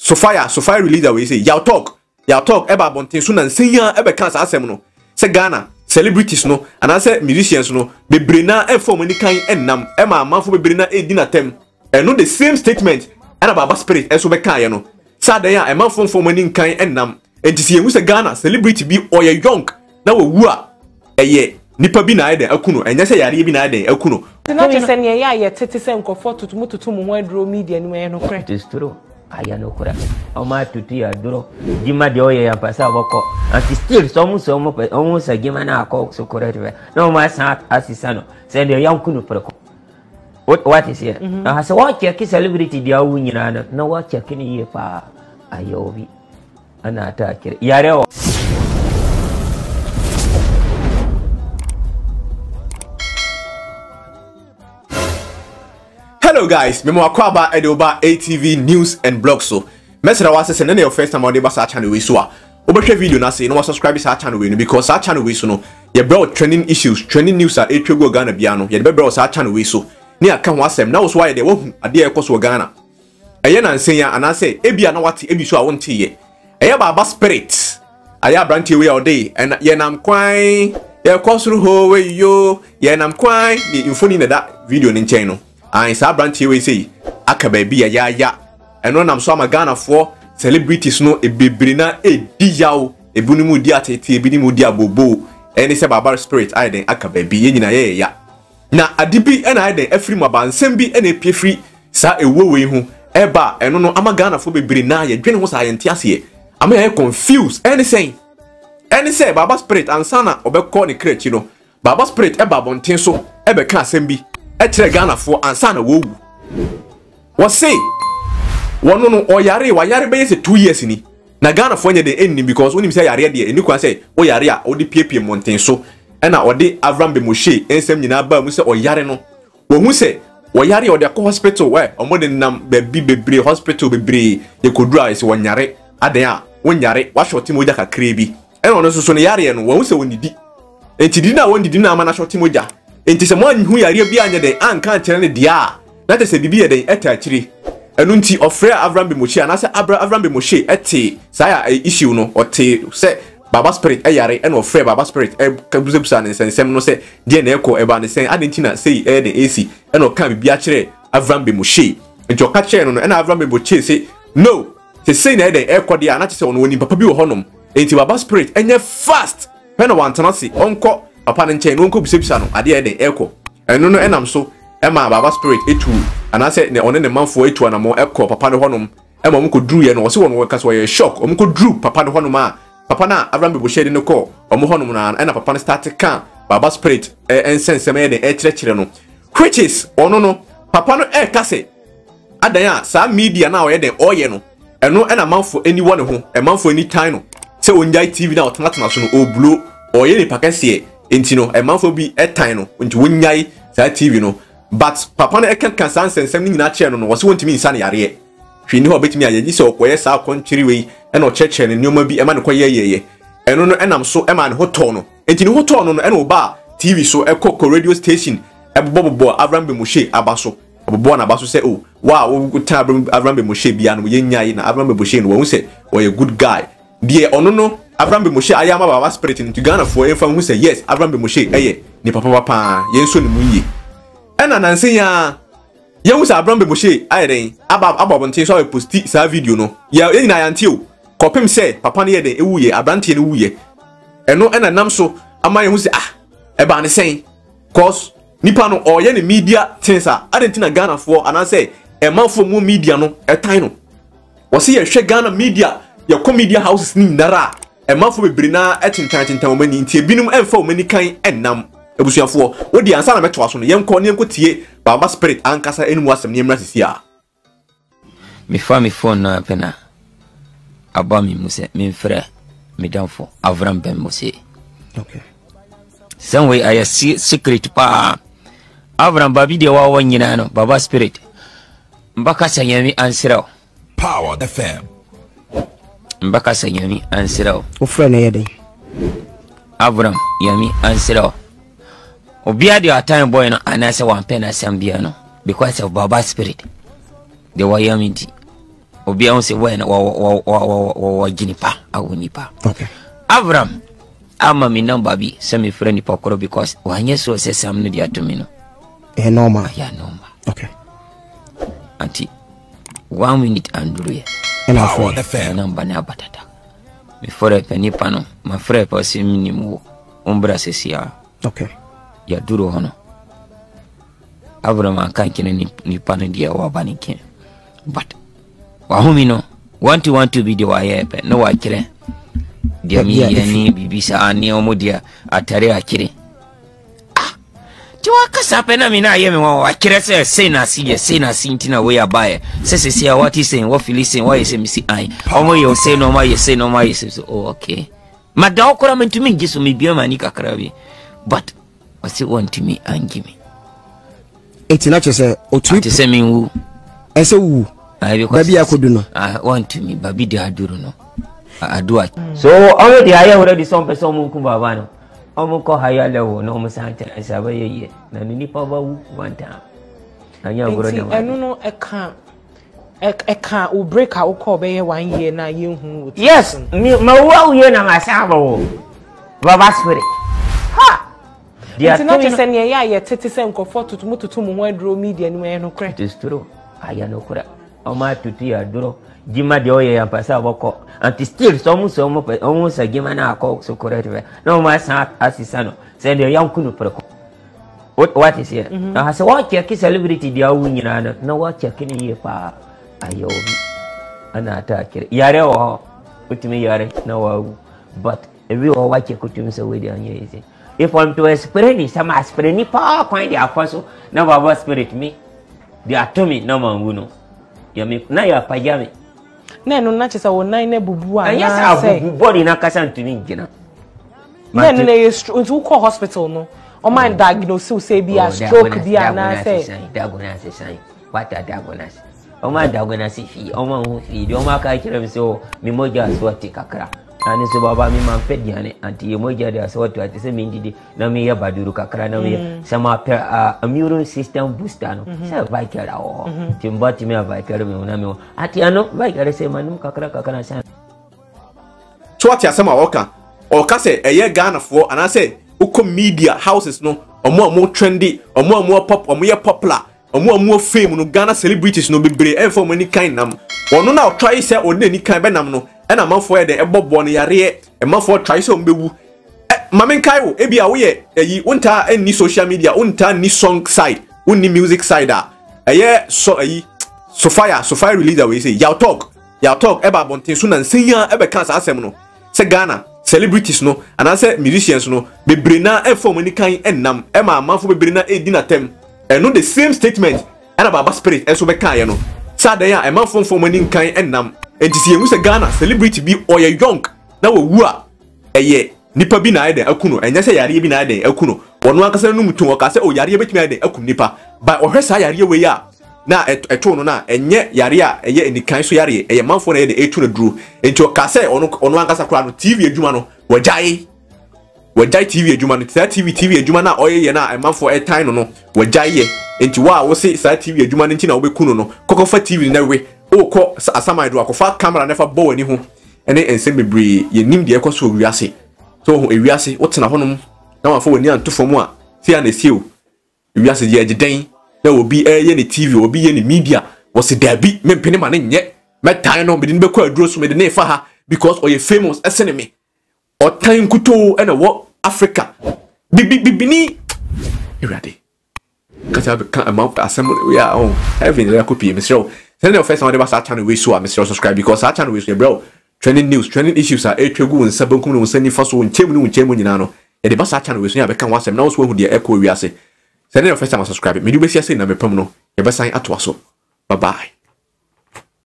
so fire release we say y'all talk eba bonten so nan senya ebe kan sa asem no se Ghana celebrities no and I say musicians no bebre na e form ni kan ennam e ma amanfo bebre na e di na tem no the same statement and baba spirit e so be kan ye no sa dan ya e manfo form ni kan ennam entisi yen se Ghana celebrity bi oye young na wo a eye nipa bi na eden akuno enya se yare bi na eden akuno na je se ne ya ye tete se nkofo tutu mu ho adro media ni me no kre it is true aya no kura o ma tutu ya duro gima de oye ya pasa boko anti still so sa gima na akọ so correct no ma sa asisa no se de yankuno preko what is here I say what check celebrity dia wu nyina na what check ni ye pa ayobi ana ta kire yare o. Hello guys, memo akwaba edoba ATV news and blog so. Message was say na your first time on the basa channel we so a. Obehwe video na say no subscribe to our channel we no because our channel we so no. Ye bro trending issues, trending news are etwego Ghana bia no. Ye be bro our channel we so. Ni aka ho asem na wo so why dey wo hu ade e koso Ghana. Eye na nsen ya ana say ebia na wate ebi so a wonte ye. Eye baba spirit. Aya brantie we all day and ye nam kwan ye kosuru ho we yo ye nam kwan ni infoni na da video ni nchen no. And sa brantie we say aka ba bia ya eno nam so ama Ghana for celebrities no e bebre na e di yawo e bunimu di atete e binimu di abobo eni se baba spirit ai den aka ba bi ye nyina ye ya na adibi ena ai den afri maba nsem bi ena pie free sa ewowe hu eba eno no ama Ghana for bebre na ye dwene ho sa ye ntiase ama ye confused eni say baba spirit ansana obekọ ne krechi no baba spirit eba bonten so ebe ka asem bi e kire Ghana for ansana wo wu wo say wono no oyare be yese 2 years ni na Ghana for nye de enni because onim say yare de eni kwa say o yare a odi piepie monten so e na odi Avraham Ben Moshe ensem nyina ba mu say oyare no wo hu say oyare odi akọ hospital we omode nam baby bebre hospital bebre ye kodura ise wonyare adan a wonyare wa shoti moja kakre bi e no so ne yare no wo hu say wonidi enti di na wonidi na ama na shoti moja enti se mo hu yare bi anya de anka kire ne dia na te se bibi ye den eta akiri enu nti ofre Avraham Ben Moshe anase Avraham Ben Moshe ete saya issue no ote se baba spirit yare eno ofre baba spirit kabuzebusa ne sensem no se de na ekọ eba ne sen adentina sei de AC eno ka bibia kire Avraham Ben Moshe nti o ka kire no ena Avraham Ben Moshe se no se sei na de ekọ de anache se ono woni papa bi wo honom enti baba spirit enye fast pena wantanase onko papa ne nchen no onko busebusa no ade de ekọ eno no enam so ema baba spirit etu anase ne one ne manfo etu anamo ekọ papa ne honom ema omko dru ye no wo se wono we kaso ye shock omko dru papa ne honom a papa na Avraham Ben Moshe de ne ko omo honom na ena papa ne start kan baba spirit ensensem ye de ekire no which is ono no papa no kase adan a sa media na oye de oye no eno ena manfo anyone ho e manfo any time no se onjai TV na otanatana so no oblo oye ne pakase enti no e manfo bi time no nti wonjai sa TV no but papa na kan sansensem ni nyina kire no no wo se wontimi nsa na yare hwini ho betimi ayeji se okoye sa kontiri wei e na ocheche ne nyoma bi e ma ne koye yeye eno no enam so e ma ne hoto no enti ne hoto no e no ba TV so e ko radio station e bobo Avraham Ben Moshe abaso bobo na abaso se oh wow ta Avraham Ben Moshe bia no ye nyai na Avraham Ben Moshe no wo se o ye good guy die ono no Avraham Ben Moshe ayama baba spirit into Ghana for e fa hu se yes Avraham Ben Moshe eye ni papa ye so ne munyi ena nanse ya wu sa Avraham Ben Moshe ayeden ababontin so posti sa video no ya nyina yante o kopem se papa ne ye den ewuye abrantie ne wuye eno ena nam so amaye hu se e ba ne sen cause nipa no oye ne media tensa adentina Ghana for anase e manfo mu media no etan no wo se ye hwe Ghana media ye media houses ni nara e manfo bebre na etintan o mani ntie binum emfa o mani kan enam ebusuafo wodi ansa na meto aso no yenko ne yenko tie baba spirit ankasa enu asem ne mra sisi a mi fa mi phone na pena aba mi muse mi frère mi danfo Avraham Ben Moshe okay some way I see secret pa Avraham babi de wa wanyina no baba spirit mbaka sanyami ansiraw Power FM mbaka sanyami ansiraw o frère na yede Avraham yami ansiraw obia de time boy no anase wan pena sambia no because of baba spirit the wayaminti obi a say when wo ginipa awonipa. Okay. Avraham ama mi number bi say me friend nipa koro because wanye so say sam no dia to me no. Normal. Yeah, normal. Okay. Auntie 1 minute and do it. And our friend number na batata. Before a penny pano, my friend was in minimum umbra sesia. Okay. Ya duro hono. Avraham kan kine ni pano dia wa banike. But wa homino want to video wa yepe no wa kire. Dia mi yani bibisa ani omodia atare akire. Tiwa kasa na mina yeme wa kire say na sintina we abaye. Say what is saying, what feel saying, why is me see I. Omo you say no my say no my say oh okay. Madao kora me to me just me bi mani kakra bi. But what's it want to me and give me. It's not just a otu to say me who. I say who. Baby akodu no. I want to me baby de aduru no. Adua. So already I already some person mu kumba no. Omo ko higher level no mo sante asaba ye na nipa ba wu one time. Anya goro na. Enu no eka o break out call be 1 year na ye hu. Yes, ma wa ye na masaba wo. Baba spirit. Ha. Dia not just say ya ye tete say nkofo tutu mu ho aduro media ni me no kre. It is true. Aya no kura. Oma tutu ya duro. Jima de oye ya pasa boko. Anti still so mu sa gima na akọ so correct. No ma sa asisano. Say de yankunu preko. What is here? I say what check celebrity dia wu nyina na what check ni ye pa ayo ana ta kire. Yare o utimi yare na wa but every o wa check utimi so we dey anya ise. If I'm to explain some explain ni pa kwan dia kwaso na baba spirit me. They are to me no man no. Ya me na ya pa ya me. Na no na chesa wonan na bubu a yes abubu body na kasa ntumi ngina. Na no na you call hospital no. O man diagnose say be a stroke be na say. Diagnose say. What a diagnose. O man diagnose fi, o man hu fi, o man ka kire me so me moja aswati kakra. Ani so baba mi man pedi ane anti ye moja de aswati ati se me ndidi na me ya baduru kakra na me sama immune system booster no. Say vaikera o. Timbati me vaikera me na me ati ano vaikera se manum kakra na say. So what asema oka say eye Ghana for and I say uko media houses no omo trendy omo pop omo ye popular omo fame no Ghana celebrities no bebre e for many kind nam ono na try say oni ni kind be nam no e na manfo e de ebobo no yare e manfo try say ombewu mamen kai wo e bia wo ye yi unta ni social media unta ni song side unni music side eye so Sophia release we say yaw talk e ba bonten so na nsia e be kan sa asem no se Ghana celebrities no and I say musicians no bebre na e form any kind enam e ma manfo bebre na e di na tem e no the same statement and baba spirit e so be kan ye no sa den ya e manfo form any kind enam enti se emu se Ghana celebrity bi oye young na wo a eye nipa bi na ide akuno enye se yare bi na ide akuno wono akasa no mutun o ka se o yare betimi ide akun nipa ba o hwesa yare we ya na eto no na enye yare a eye enikan so yare eye manfo na ide etu na duru enti o ka se ono ankasa kura no TV adwuma no wajai TV adwuma no TV adwuma na oye ye na manfo airtime no wajai ye enti wa wo se sa TV adwuma no nti na wo bekunu no kokofa TV na we o ko asama do akofa camera na fa bo wani ho ene ensem bebre ye nim de ekoso wiase so ho ewiase wo tena honom na wa fa wani antofo mu a ti a na sieo wiase je agiden na obi ye ne TV obi ye ne media wo se dabi mempene ma ne nye metan no me de be kwa aduro so me de ne fa ha because oye famous esene me o tan kuto ena wo Africa bibini irade kata be kan amount assembly we are on having a copy Mr. Send the first one about our channel we so Mr. subscribe because our channel is bro trending news trending issues are etwegu and sabon kum no send for so nchemu nyina no e de ba sa channel we so ya be kan wasem na wo so hu de echo wi ase send the first time subscribe me do be see say na me pam no e be sign ato so bye bye.